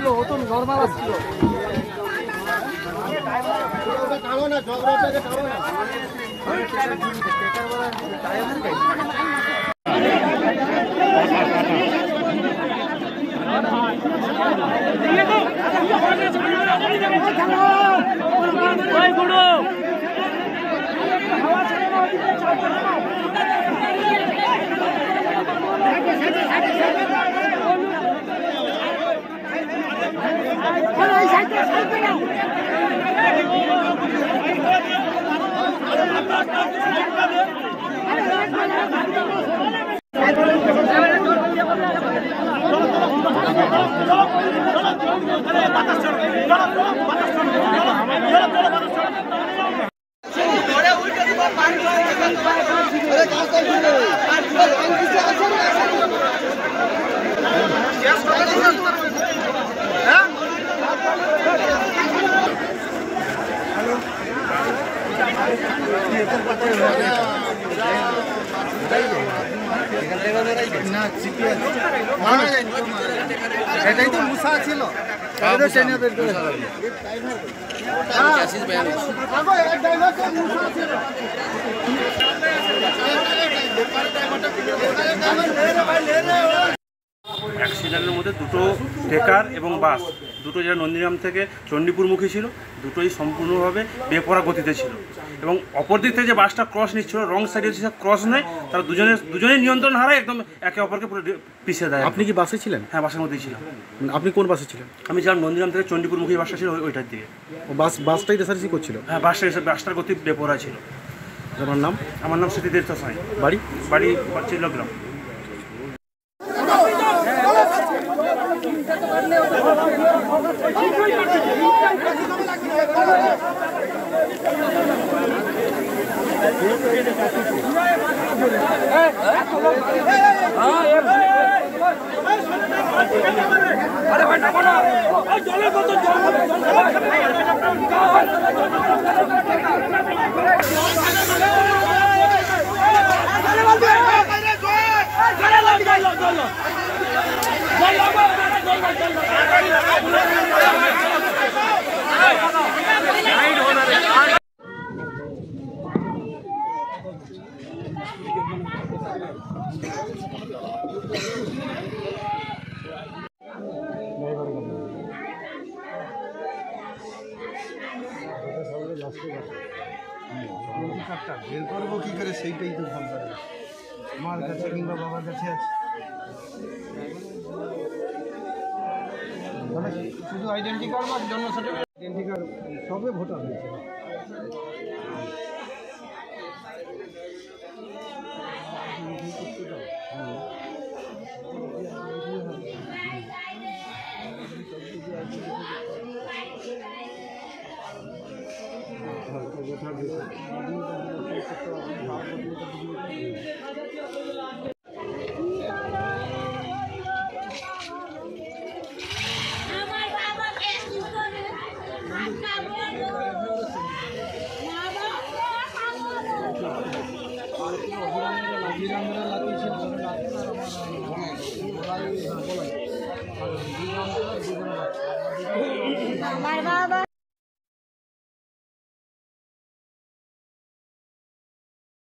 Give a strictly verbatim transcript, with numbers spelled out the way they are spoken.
আসছিল, ও তো নর্মাল আসছিল। এটাই তো মুসা ছিল। অ্যাক্সিডেন্টের মধ্যে দুটো ট্রেকার এবং বাস, দুটো যারা নন্দীগ্রাম থেকে চণ্ডীপুরমুখী ছিল, দুটোই সম্পূর্ণভাবে বেপরা গতিতে ছিল। এবং অপর দিক থেকে যে বাসটা ক্রস নিচ্ছিল, রং সাইডে যে ক্রস নয়, তারা দুজনে দুজনেই নিয়ন্ত্রণ হারায়, একদম একে অপরকে পুরো পিছিয়ে দেয়। আপনি কি বাসে ছিলেন? হ্যাঁ, বাসের মধ্যেই ছিলাম। আপনি কোন বাসে ছিলেন? আমি ছিলাম নন্দীগ্রাম থেকে চণ্ডীপুরমুখী বাসটা ছিল ওইটার দিকে। ও বাস বাসটাই রেসারেসি করছিল? হ্যাঁ, বাসটা বাসটার গতি বেপরা ছিল। আপনার নাম? আমার নাম স্মৃতিতীর্থ সাঁই। বাড়ি? বাড়ি চিল্লগ্রাম। বের করবো কি করে সেইটাই তো ভাববার, আমার কাছে কিংবা বাবার কাছে আছে। শুধু আইডেন্টি কার্ড বা জন্ম সার্টিফিকেট, আইডেন্টি কার্ড সবে ভোটার হয়েছে। আমার বাবা